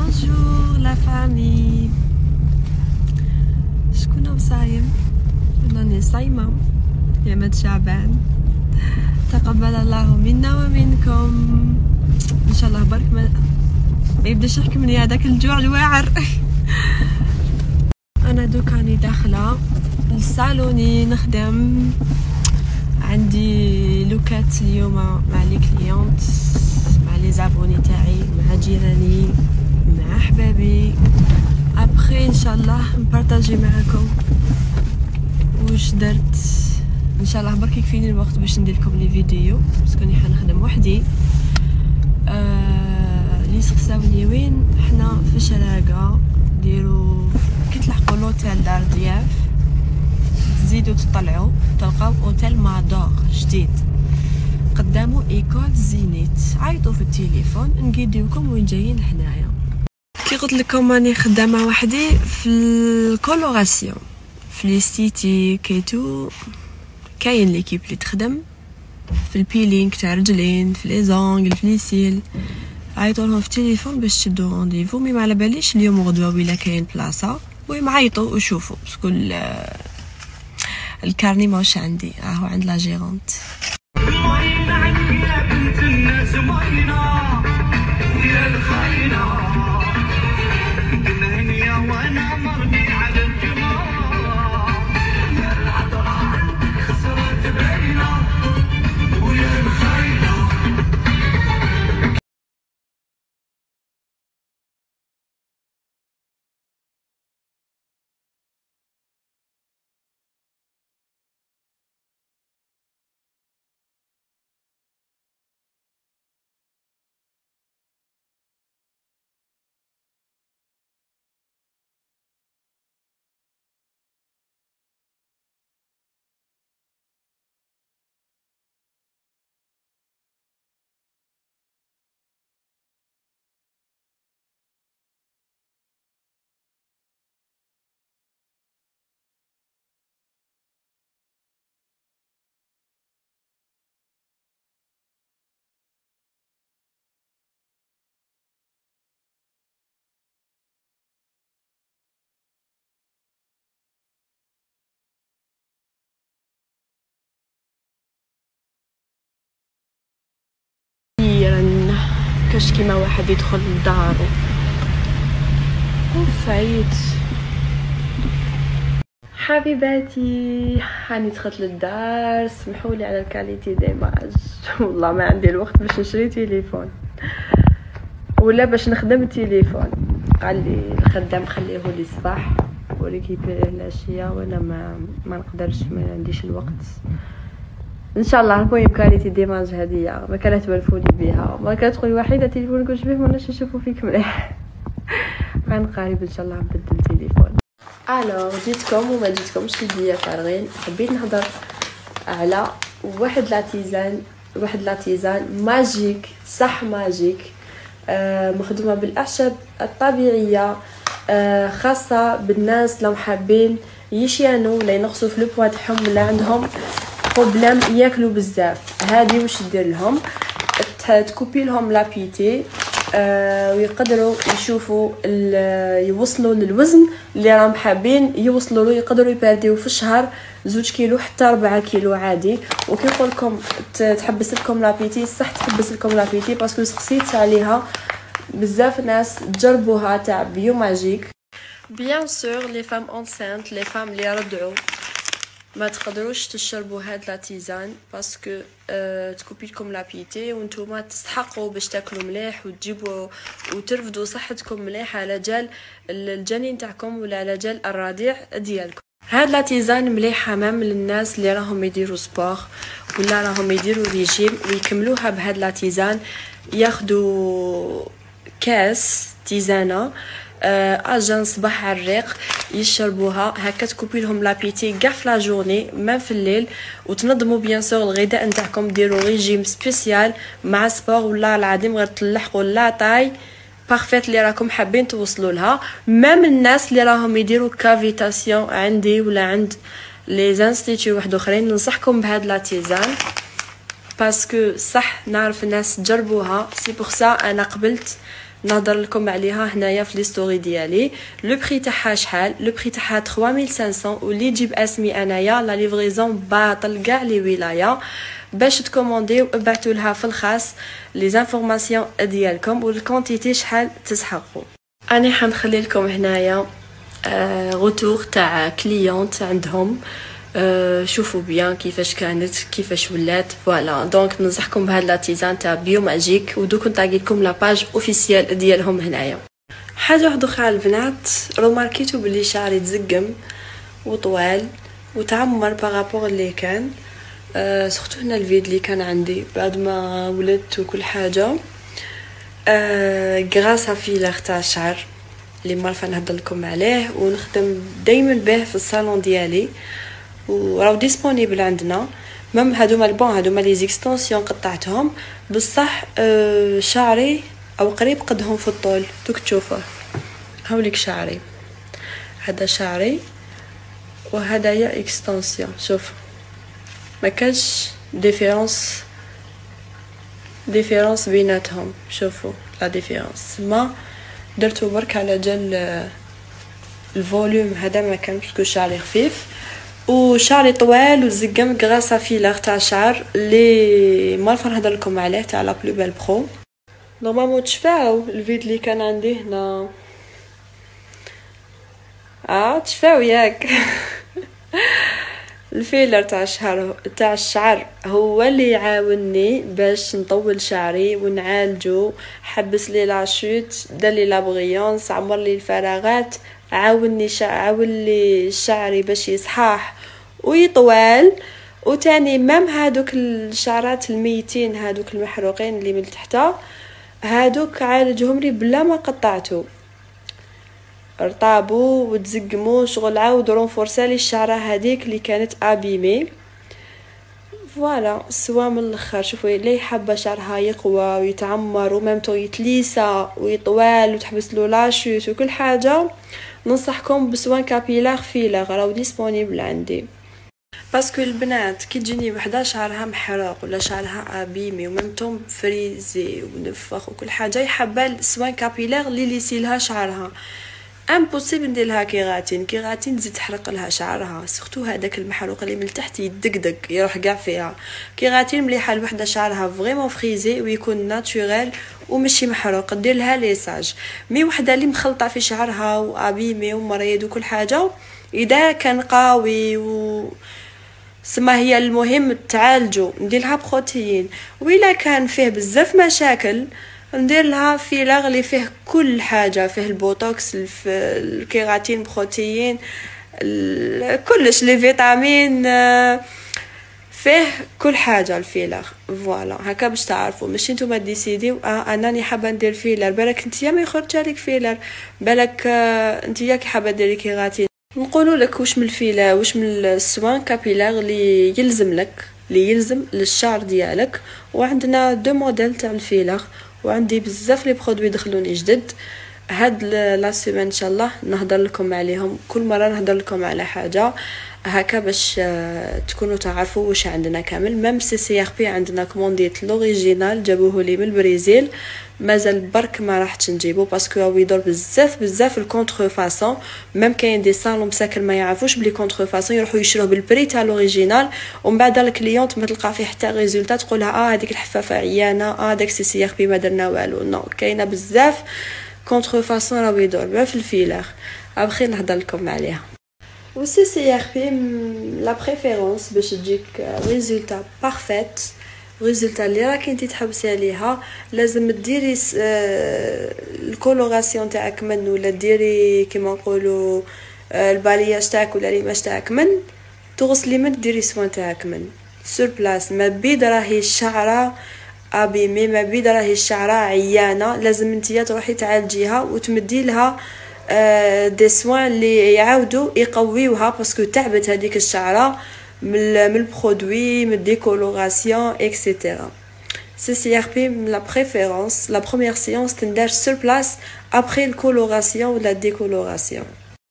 بونجور لا فامي. شكون صايم؟ راني صايمه يا مد شعبان. تقبل الله منا ومنكم ان شاء الله. برك ما يبداش يحكمني هذاك الجوع الواعر. انا دوك راني داخله للصالوني نخدم. عندي لوكات اليوم مع لي كليونت، مع لي زابوني تاعي، مع جيراني، مع احبابي. ابخي ان شاء الله نبارطاجي معكم واش درت. ان شاء الله برك يكفيني الوقت باش ندير لكم لي فيديو باسكو راني حنخدم وحدي. لي سقساوني وين حنا في شراقه. ديروا كي تلحقوا لوتيل دار ضياف تزيدوا تطلعوا تلقاو اوتيل مادور جديد قدامه ايكول زينيت. عيطوا في التليفون نقيديوكم وين جايين لهنايا. كي قلت لكم راني خدامه وحدي في الكولوراسيون في ليستيتي كيتو. كاين ليكيب اللي تخدم في البيلينغ تاع رجلين، في لي زونغل، في لي سيل. عيطوا لهم في التليفون باش تشدوا رونديفو. مي ما على باليش اليوم وغدوه ولا كاين بلاصه. المهم عيطوا وشوفوا باسكو الكارني ماهوش عندي، راهو عند لا جيرونت. كاش كيما واحد يدخل لدارو وفايت. حبيباتي هاني دخلت للدار. سمحولي على الكاليتي ديماج، والله ما عندي الوقت باش نشري تليفون ولا باش نخدم التليفون. قال لي الخدام خليه لي الصباح وريكيبيري العشيه وانا ما نقدرش، ما عنديش الوقت. ان شاء الله. المهم كاليتي ديماج هديه ما كانت تولفوني بها، ما كانت تقولي وحيده تليفونك واش به ماناش نشوفو فيك مليح. عن قريب ان شاء الله نبدل تليفون. الو جيتكم وما جيتكمش ليا فارغين. حبيت نهضر على واحد لاتيزان ماجيك، صح ماجيك، مخدومه بالاعشاب الطبيعيه، خاصه بالناس لو حابين يشيانوا ولا ينقصوا في البوا تاعهم ولا عندهم بروبليم ياكلوا بزاف. هذه واش دير لهم؟ تكوبي لهم لابيتي ويقدروا يشوفوا يوصلوا للوزن اللي راهم حابين يوصلوا له. يقدروا يبرديو في الشهر 2 كيلو حتى 4 كيلو عادي. وكي نقول لكم تحبس لكم لابيتي، صح تحبس لكم لابيتي باسكو سقسيت عليها بزاف ناس تجربوها تاع بيو ماجيك. بيان سور لي فام انسانت، لي فام اللي رضعوا ما تقدروش تشربوا هاد لاتيزان باسكو تكوبي لكم لابيتي وانتوما تستحقوا باش تاكلوا مليح وتجيبوا وترفدوا صحتكم مليح على جال الجنين تاعكم ولا على جال الرضيع ديالكم. هاد لاتيزان مليحه مام للناس اللي راهم يديروا سبور ولا راهم يديروا ريجيم ويكملوها بهاد لاتيزان. ياخدوا كاس تيزانه اجان صباح على الريق يشربوها هكا، تكوبي لهم لابيتي كاع في لا جورني ما في الليل. وتنظموا بيان سور الغذاء نتاعكم، ديروا ريجيم سبيسيال مع سبور ولا العظيم غير تلحقوا لا طاي بارفيت اللي راكم حابين توصلوا لها. مام الناس اللي راهم يديروا كافيتاسيون عندي ولا عند لي زانستيتيو واحد اخرين ننصحكم بهاد لاتيزان باسكو صح نعرف الناس تجربوها. سي بور سا انا قبلت نهضر لكم عليها هنايا في لي ستوري ديالي. لو بري تاعها شحال؟ لو بري تاعها 3500 واللي يجيب اسمي انايا لا ليفريزون باطل كاع لي ولايه. باش تكومونديو ابعثوا لها في الخاص لي زانفورماسيون ديالكم والكونتيتي شحال تسحقوا. اني حنخلي لكم هنايا روتور تاع كليونت عندهم، شوفوا بيان كيفاش كانت كيفاش ولات. فوالا دونك ننصحكم بهاد لاتيزان تاع بيو ماجيك، ودوك نطاقي لكم لاباج اوفيسيال ديالهم هنايا. حاجه واحده اخرى البنات، روماركيتو بلي شعري تزقم وطوال وتعمر بارابور اللي كان سورتو هنا الفيد اللي كان عندي بعد ما ولدت وكل حاجه. غراسا فيلر تاع الشعر اللي معرفه نهضر لكم عليه ونخدم دائما به في الصالون ديالي، وراو ديسپونيبل عندنا. ميم هادوما البون هادوما لي زيكستونسيون قطعتهم بصح شعري او قريب قدهم في الطول. دوك تشوفوه هاوليك شعري، هذا شعري وهدايا اكستنسيون. شوف ما كاش ديفيرونس بيناتهم. شوفوا لا ديفيرونس، ما درتو برك على جال الفوليوم هذا ما كان باسكو شعري خفيف وشعري طوال وزقم غراسا فيلر تاع الشعر اللي ما نهضر لكم عليه تاع لا بلو بيل برو. نورمالمون تشفاو الفيد اللي كان عندي هنا، تشفاو ياك الفيلر تاع الشعر هو اللي يعاونني باش نطول شعري ونعالجو، حبس لي لاشوت، دار لي لا بريونس، عمر لي الفراغات، عاون لي شعري باش يصحاح ويطول. وتاني مام هادوك الشعرات الميتين هادوك المحروقين اللي من تحت هادوك عالجهم لي بلا ما قطعتو، ارطابو وتزقمو شغل عاود رونفورسا لي الشعره هذيك اللي كانت ابيمي. فوالا سوا من الاخر شوفوا اللي حابه شعرها يقوى ويتعمر ومامتو يتليسا ويطوال وتحبس له لاشوت وكل حاجه، ننصحكم بسوان كابيلار فيلر راهو ديسپونيبل عندي. باسكو البنات كي تجيني وحده شعرها محروق ولا شعرها ابيمي ومامتو فريزي ونفخ وكل حاجه، يحبها سوان كابيلار اللي يسيلها شعرها. امبوسيبل ندير لها كيراتين تزيد تحرق لها شعرها، سورتو هذاك المحروق اللي من تحت يدقدق يروح كاع فيها. كيراتين مليحه لوحده شعرها فريمون فريزي ويكون ناتوريل ومشي محروق، دير لها ليساج. مي وحده اللي مخلطه في شعرها وابيمي ومريض وكل حاجه، اذا كان قوي سما هي المهم تعالجو ندير لها بروتين، وإلا كان فيه بزاف مشاكل ندير لها فيلر اللي فيه كل حاجه، فيه البوتوكس، الكيراتين، بروتين، كلش لي فيتامين، فيه كل حاجه الفيلر. فوالا هكا باش تعرفوا، ماشي نتوما ديسيديو انني حابه ندير فيلر، بالك نتيا ما يخرج لك فيلر، بالك نتيا كي حابه ديري كيراتين. نقولوا لك واش من الفيلر واش من السوان كابيلار اللي يلزم لك، اللي يلزم للشعر ديالك. وعندنا دو موديل تاع الفيلر، وعندي بزاف لي برودوي دخلوني جدد. هاد لا سيمين ان شاء الله نهضر لكم عليهم، كل مره نهضر لكم على حاجه هكا باش تكونوا تعرفوا واش عندنا كامل. ميم سي ار بي عندنا كومونديت لوريجينال جابوه لي من البرازيل، مازال برك ما راحتش نجيبو باسكو هو يدور بزاف الكونتر فاسون. ميم كاين دي صالون مساكن ما يعرفوش بلي كونتر فاسون، يروحوا يشروه بالبري تاع لوريجينال، ومن بعد الكليونت ما تلقى فيه حتى ريزولتا تقولها هذيك الحفافه عيانه، داك سي ار بي ما درنا والو. نو كاينه بزاف كونتر فاسون راهو يدور ما في الفيلر، ابخي نهضر لكم عليها. و سي ار بي لا بريفيرونس باش تجيك ريزولتا بارفيت، ريزولتا اللي راكي انت تحبسي عليها. لازم ديري الكولوراسيون تاعك من، ولا ديري كيما نقولوا البالياج تاعك ولا ريماج تاعك من، تغسلي من ديري سوان تاعك من سور بلاص. ما بيد راهي الشعره ابيمي، ما بيد راهي الشعره عيانه، لازم انتيا تروحي تعالجيها وتمدي لها دي سوان اللي يعاودوا يقويوها، باسكو تعبت هذيك الشعره من البرودوي، من الديكولوراسيون اكسيتيرا. سي ار بي لا بريفيرونس لا بروميير سيونس تندار سور بلاص ابري الكولوراسيون ولا الديكولوراسيون.